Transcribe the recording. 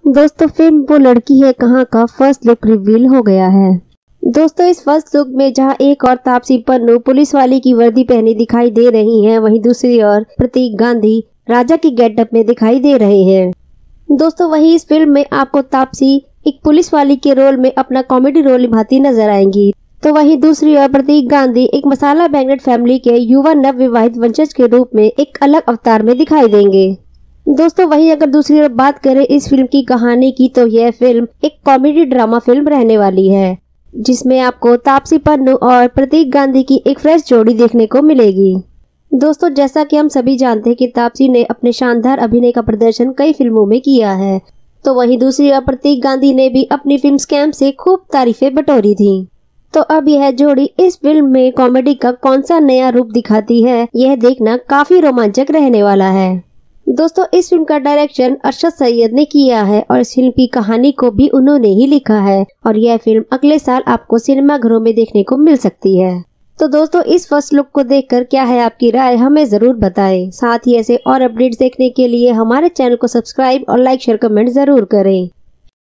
दोस्तों फिल्म वो लड़की है कहाँ का फर्स्ट लुक रिवील हो गया है। दोस्तों इस फर्स्ट लुक में जहां एक और तापसी पन्नू पुलिस वाली की वर्दी पहनी दिखाई दे रही हैं, वहीं दूसरी ओर प्रतीक गांधी राजा की गेटअप में दिखाई दे रहे हैं। दोस्तों वहीं इस फिल्म में आपको तापसी एक पुलिस वाली के रोल में अपना कॉमेडी रोल निभाती नजर आएंगी, तो वहीं दूसरी ओर प्रतीक गांधी एक मसाला बैंगनेट फैमिली के युवा नव विवाहित वंशज के रूप में एक अलग अवतार में दिखाई देंगे। दोस्तों वहीं अगर दूसरी ओर बात करें इस फिल्म की कहानी की, तो यह फिल्म एक कॉमेडी ड्रामा फिल्म रहने वाली है, जिसमें आपको तापसी पन्नू और प्रतीक गांधी की एक फ्रेश जोड़ी देखने को मिलेगी। दोस्तों जैसा कि हम सभी जानते हैं कि तापसी ने अपने शानदार अभिनय का प्रदर्शन कई फिल्मों में किया है, तो वहीं दूसरी ओर प्रतीक गांधी ने भी अपनी फिल्म स्कैम से खूब तारीफें बटोरी थी। तो अब यह जोड़ी इस फिल्म में कॉमेडी का कौन सा नया रूप दिखाती है, यह देखना काफी रोमांचक रहने वाला है। दोस्तों इस फिल्म का डायरेक्शन अरशद सैयद ने किया है और इस फिल्म की कहानी को भी उन्होंने ही लिखा है और यह फिल्म अगले साल आपको सिनेमाघरों में देखने को मिल सकती है। तो दोस्तों इस फर्स्ट लुक को देखकर क्या है आपकी राय, हमें जरूर बताएं। साथ ही ऐसे और अपडेट्स देखने के लिए हमारे चैनल को सब्सक्राइब और लाइक शेयर कमेंट जरूर करें।